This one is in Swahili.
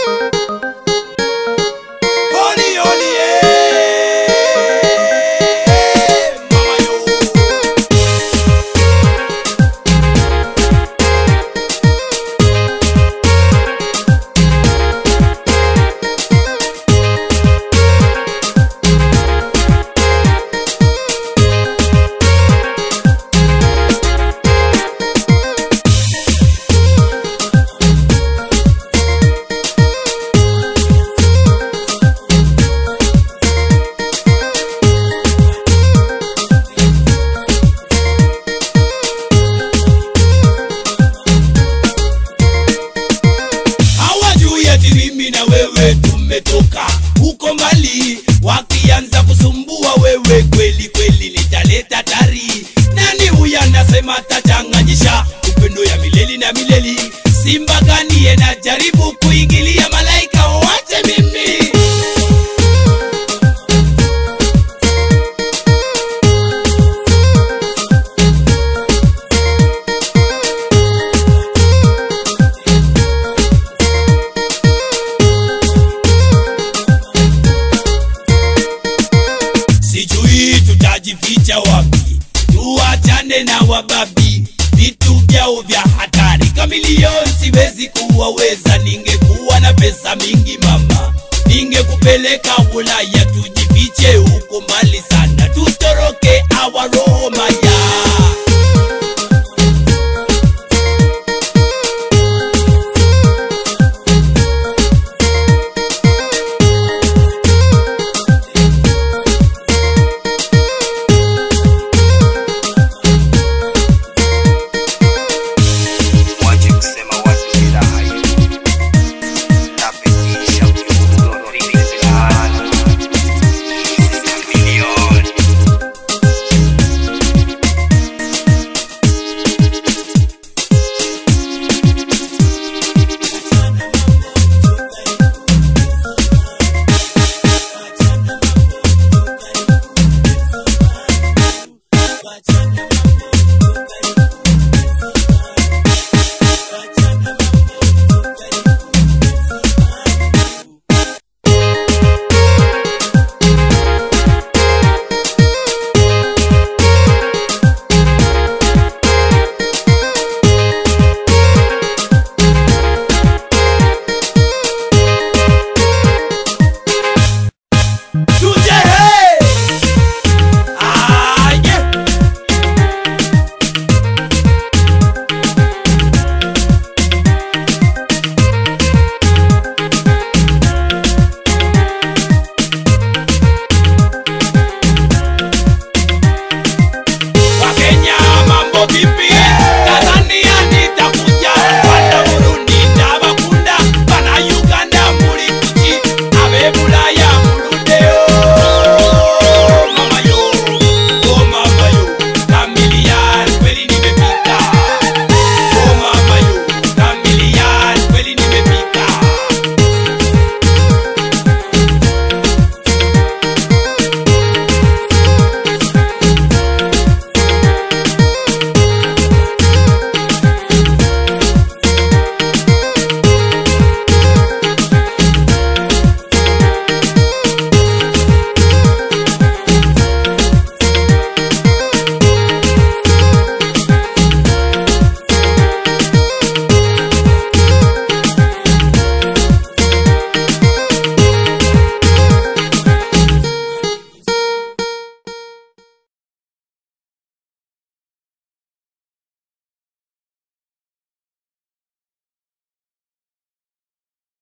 tumetoka huko mbali, wakianza kusumbua wewe, kweli kweli nitaleta tari. Nani huyu anasema tachanganyisha upendo ya mileli na mileli? Simba gani anajaribu kuingilia malaika? Wache mimi. Tutajificha wapi? Tuachane na wababi, vitu vyao vya hatari. Chameleon siwezi kuwaweza, ningekuwa na pesa mingi mama, ningekupeleka Ulaya.